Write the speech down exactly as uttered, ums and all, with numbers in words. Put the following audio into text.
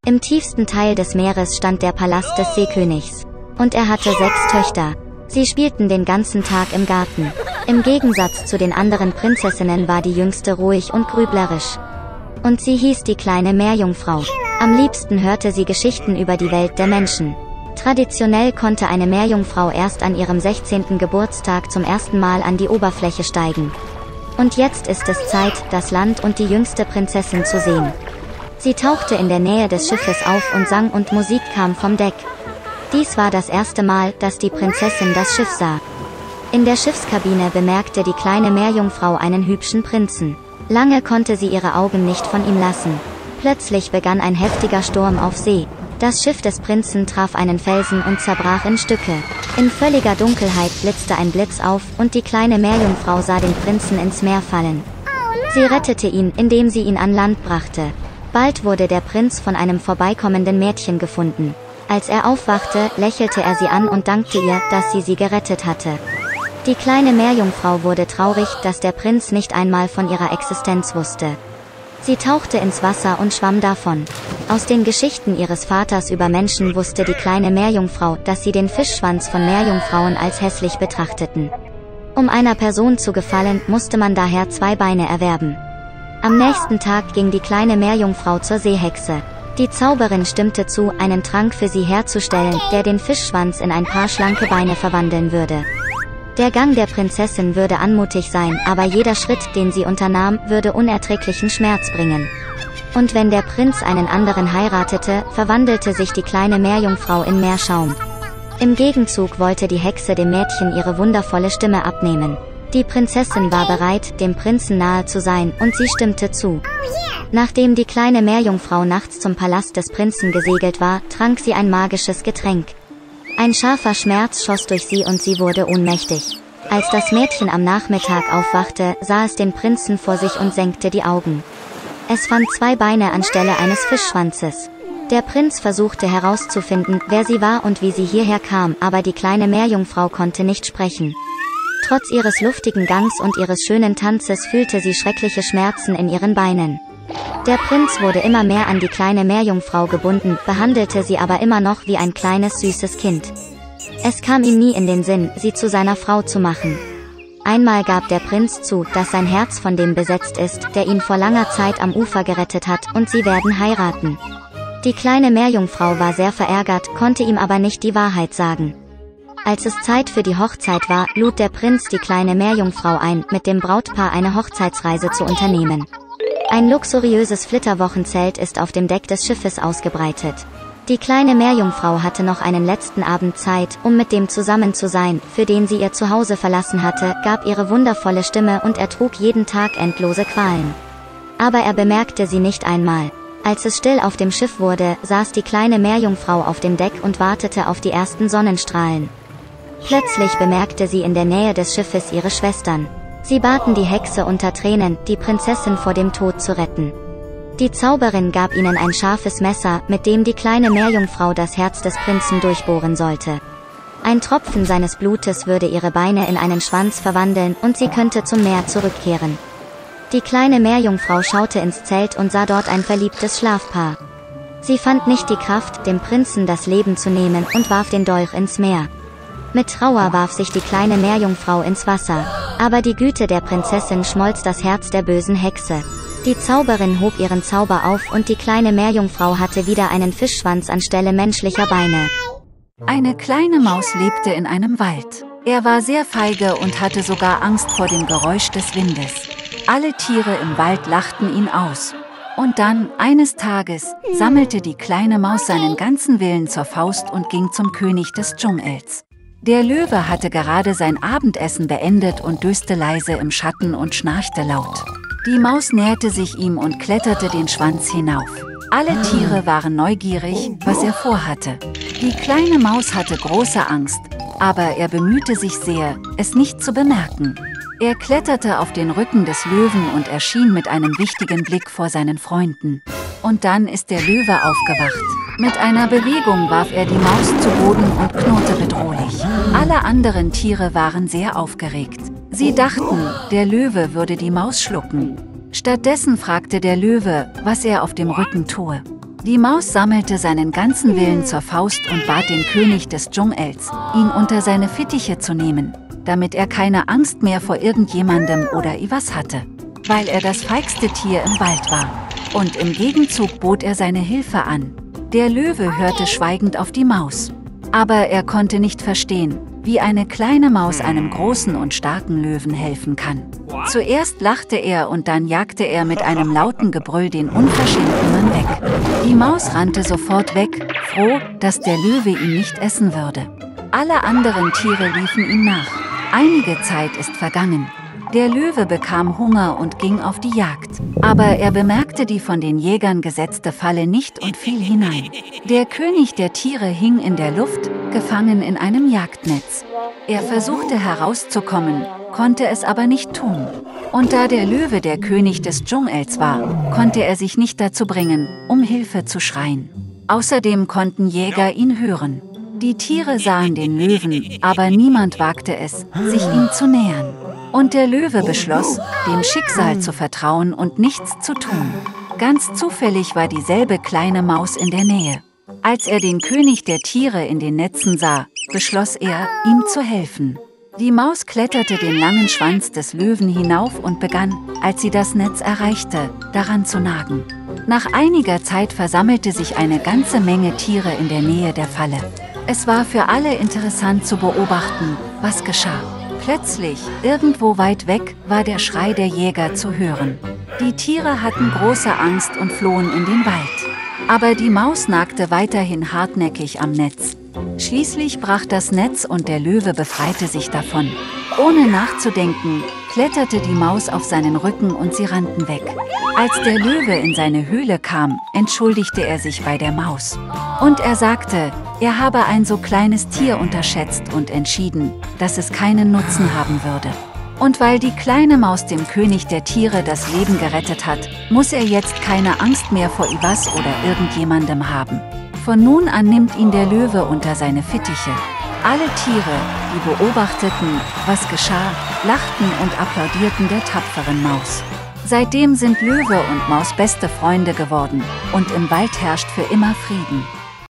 Im tiefsten Teil des Meeres stand der Palast des Seekönigs. Und er hatte sechs Töchter. Sie spielten den ganzen Tag im Garten. Im Gegensatz zu den anderen Prinzessinnen war die jüngste ruhig und grüblerisch. Und sie hieß die kleine Meerjungfrau. Am liebsten hörte sie Geschichten über die Welt der Menschen. Traditionell konnte eine Meerjungfrau erst an ihrem sechzehnten Geburtstag zum ersten Mal an die Oberfläche steigen. Und jetzt ist es Zeit, das Land und die jüngste Prinzessin zu sehen. Sie tauchte in der Nähe des Schiffes auf und sang und Musik kam vom Deck. Dies war das erste Mal, dass die Prinzessin das Schiff sah. In der Schiffskabine bemerkte die kleine Meerjungfrau einen hübschen Prinzen. Lange konnte sie ihre Augen nicht von ihm lassen. Plötzlich begann ein heftiger Sturm auf See. Das Schiff des Prinzen traf einen Felsen und zerbrach in Stücke. In völliger Dunkelheit blitzte ein Blitz auf und die kleine Meerjungfrau sah den Prinzen ins Meer fallen. Sie rettete ihn, indem sie ihn an Land brachte. Bald wurde der Prinz von einem vorbeikommenden Mädchen gefunden. Als er aufwachte, lächelte er sie an und dankte ihr, dass sie sie gerettet hatte. Die kleine Meerjungfrau wurde traurig, dass der Prinz nicht einmal von ihrer Existenz wusste. Sie tauchte ins Wasser und schwamm davon. Aus den Geschichten ihres Vaters über Menschen wusste die kleine Meerjungfrau, dass sie den Fischschwanz von Meerjungfrauen als hässlich betrachteten. Um einer Person zu gefallen, musste man daher zwei Beine erwerben. Am nächsten Tag ging die kleine Meerjungfrau zur Seehexe. Die Zauberin stimmte zu, einen Trank für sie herzustellen, der den Fischschwanz in ein paar schlanke Beine verwandeln würde. Der Gang der Prinzessin würde anmutig sein, aber jeder Schritt, den sie unternahm, würde unerträglichen Schmerz bringen. Und wenn der Prinz einen anderen heiratete, verwandelte sich die kleine Meerjungfrau in Meerschaum. Im Gegenzug wollte die Hexe dem Mädchen ihre wundervolle Stimme abnehmen. Die Prinzessin war bereit, dem Prinzen nahe zu sein, und sie stimmte zu. Nachdem die kleine Meerjungfrau nachts zum Palast des Prinzen gesegelt war, trank sie ein magisches Getränk. Ein scharfer Schmerz schoss durch sie und sie wurde ohnmächtig. Als das Mädchen am Nachmittag aufwachte, sah es den Prinzen vor sich und senkte die Augen. Es fand zwei Beine anstelle eines Fischschwanzes. Der Prinz versuchte herauszufinden, wer sie war und wie sie hierher kam, aber die kleine Meerjungfrau konnte nicht sprechen. Trotz ihres luftigen Gangs und ihres schönen Tanzes fühlte sie schreckliche Schmerzen in ihren Beinen. Der Prinz wurde immer mehr an die kleine Meerjungfrau gebunden, behandelte sie aber immer noch wie ein kleines süßes Kind. Es kam ihm nie in den Sinn, sie zu seiner Frau zu machen. Einmal gab der Prinz zu, dass sein Herz von dem besetzt ist, der ihn vor langer Zeit am Ufer gerettet hat, und sie werden heiraten. Die kleine Meerjungfrau war sehr verärgert, konnte ihm aber nicht die Wahrheit sagen. Als es Zeit für die Hochzeit war, lud der Prinz die kleine Meerjungfrau ein, mit dem Brautpaar eine Hochzeitsreise zu unternehmen. Ein luxuriöses Flitterwochenzelt ist auf dem Deck des Schiffes ausgebreitet. Die kleine Meerjungfrau hatte noch einen letzten Abend Zeit, um mit dem zusammen zu sein, für den sie ihr Zuhause verlassen hatte, gab ihre wundervolle Stimme und ertrug jeden Tag endlose Qualen. Aber er bemerkte sie nicht einmal. Als es still auf dem Schiff wurde, saß die kleine Meerjungfrau auf dem Deck und wartete auf die ersten Sonnenstrahlen. Plötzlich bemerkte sie in der Nähe des Schiffes ihre Schwestern. Sie baten die Hexe unter Tränen, die Prinzessin vor dem Tod zu retten. Die Zauberin gab ihnen ein scharfes Messer, mit dem die kleine Meerjungfrau das Herz des Prinzen durchbohren sollte. Ein Tropfen seines Blutes würde ihre Beine in einen Schwanz verwandeln, und sie könnte zum Meer zurückkehren. Die kleine Meerjungfrau schaute ins Zelt und sah dort ein verliebtes Schlafpaar. Sie fand nicht die Kraft, dem Prinzen das Leben zu nehmen, und warf den Dolch ins Meer. Mit Trauer warf sich die kleine Meerjungfrau ins Wasser. Aber die Güte der Prinzessin schmolz das Herz der bösen Hexe. Die Zauberin hob ihren Zauber auf und die kleine Meerjungfrau hatte wieder einen Fischschwanz anstelle menschlicher Beine. Eine kleine Maus lebte in einem Wald. Er war sehr feige und hatte sogar Angst vor dem Geräusch des Windes. Alle Tiere im Wald lachten ihn aus. Und dann, eines Tages, sammelte die kleine Maus seinen ganzen Willen zur Faust und ging zum König des Dschungels. Der Löwe hatte gerade sein Abendessen beendet und döste leise im Schatten und schnarchte laut. Die Maus näherte sich ihm und kletterte den Schwanz hinauf. Alle Tiere waren neugierig, was er vorhatte. Die kleine Maus hatte große Angst, aber er bemühte sich sehr, es nicht zu bemerken. Er kletterte auf den Rücken des Löwen und erschien mit einem wichtigen Blick vor seinen Freunden. Und dann ist der Löwe aufgewacht. Mit einer Bewegung warf er die Maus zu Boden und knurrte bedrohlich. Alle anderen Tiere waren sehr aufgeregt. Sie dachten, der Löwe würde die Maus schlucken. Stattdessen fragte der Löwe, was er auf dem Rücken tue. Die Maus sammelte seinen ganzen Willen zur Faust und bat den König des Dschungels, ihn unter seine Fittiche zu nehmen, damit er keine Angst mehr vor irgendjemandem oder etwas hatte, weil er das feigste Tier im Wald war. Und im Gegenzug bot er seine Hilfe an. Der Löwe hörte schweigend auf die Maus. Aber er konnte nicht verstehen, wie eine kleine Maus einem großen und starken Löwen helfen kann. Zuerst lachte er und dann jagte er mit einem lauten Gebrüll den unverschämten Mann weg. Die Maus rannte sofort weg, froh, dass der Löwe ihn nicht essen würde. Alle anderen Tiere liefen ihm nach. Einige Zeit ist vergangen. Der Löwe bekam Hunger und ging auf die Jagd. Aber er bemerkte die von den Jägern gesetzte Falle nicht und fiel hinein. Der König der Tiere hing in der Luft, gefangen in einem Jagdnetz. Er versuchte herauszukommen, konnte es aber nicht tun. Und da der Löwe der König des Dschungels war, konnte er sich nicht dazu bringen, um Hilfe zu schreien. Außerdem konnten Jäger ihn hören. Die Tiere sahen den Löwen, aber niemand wagte es, sich ihm zu nähern. Und der Löwe beschloss, dem Schicksal zu vertrauen und nichts zu tun. Ganz zufällig war dieselbe kleine Maus in der Nähe. Als er den König der Tiere in den Netzen sah, beschloss er, ihm zu helfen. Die Maus kletterte den langen Schwanz des Löwen hinauf und begann, als sie das Netz erreichte, daran zu nagen. Nach einiger Zeit versammelte sich eine ganze Menge Tiere in der Nähe der Falle. Es war für alle interessant zu beobachten, was geschah. Plötzlich, irgendwo weit weg, war der Schrei der Jäger zu hören. Die Tiere hatten große Angst und flohen in den Wald. Aber die Maus nagte weiterhin hartnäckig am Netz. Schließlich brach das Netz und der Löwe befreite sich davon. Ohne nachzudenken, kletterte die Maus auf seinen Rücken und sie rannten weg. Als der Löwe in seine Höhle kam, entschuldigte er sich bei der Maus. Und er sagte, er habe ein so kleines Tier unterschätzt und entschieden, dass es keinen Nutzen haben würde. Und weil die kleine Maus dem König der Tiere das Leben gerettet hat, muss er jetzt keine Angst mehr vor etwas oder irgendjemandem haben. Von nun an nimmt ihn der Löwe unter seine Fittiche. Alle Tiere, die beobachteten, was geschah, lachten und applaudierten der tapferen Maus. Seitdem sind Löwe und Maus beste Freunde geworden und im Wald herrscht für immer Frieden.